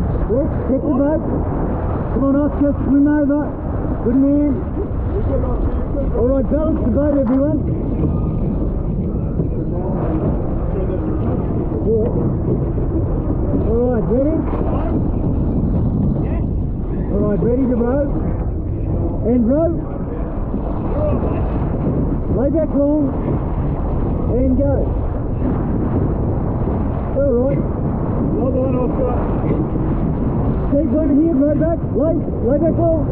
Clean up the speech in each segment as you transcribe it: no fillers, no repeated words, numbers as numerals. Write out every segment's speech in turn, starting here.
Let's check the boat. Come on, Oscar, swim over. Good man. Alright, balance the boat, everyone. Alright, ready? Alright, ready to row? And row. Lay back long. And go. Alright. Well done, Oscar. Steve, over here, row back. Lay back long.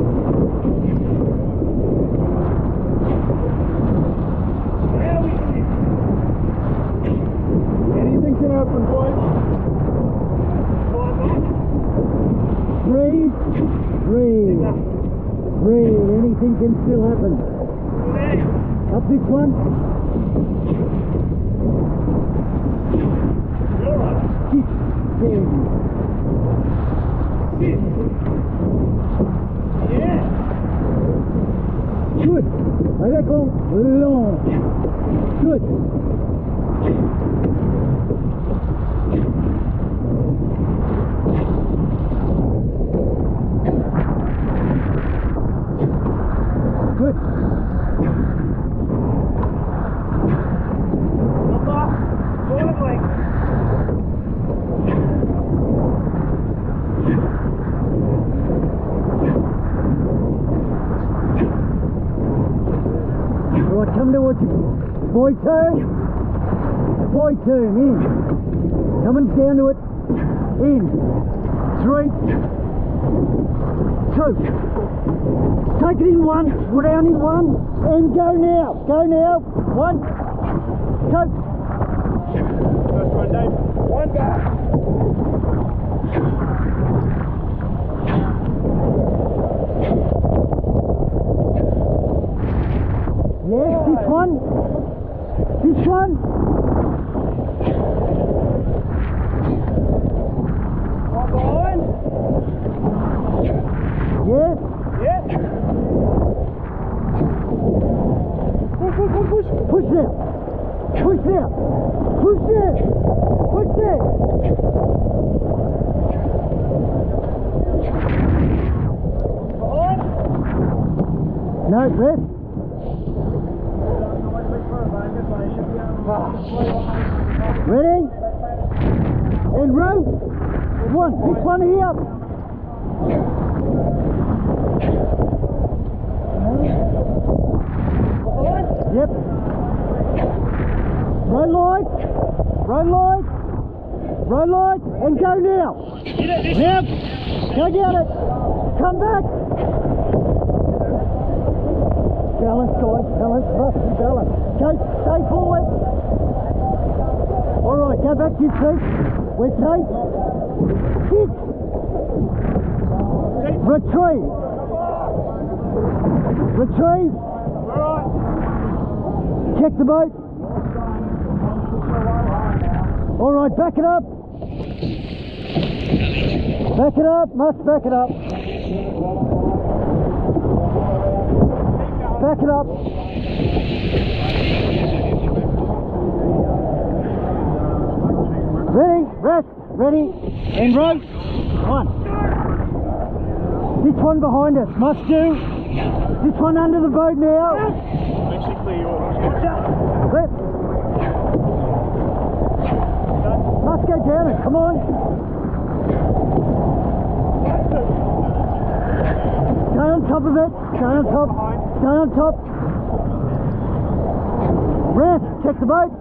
Anything can happen, boys. Breathe. Anything can still happen. Up this one. Sit. There. Yeah. Good. Lay back long. Good. Good. Alright, come towards you. Boy turn. In. Coming down to it. In. 3, 2. Take it in 1. We're down in 1. And go now. 1. Go. First one, Dave. 1 back. Yes, this one. One behind. Yes. Yes. Push. Push there. Behind. No, rest. Ready? And row. This one here. Yep. Row light, and go now. Yep. Go get it. Come back. Balance, guys. Must be balance. Go, stay forward. All right, go back to your seat. We're safe. Sit. Retrieve. Check the boat. All right, back it up. Must back it up. Back it up. Ready, rest, ready, and row. 1. This one behind us, must do. This one under the boat now. Make sure you clear yours. Left. Must go down it, come on. Stay on top of it, stay on top. Rest, check the boat.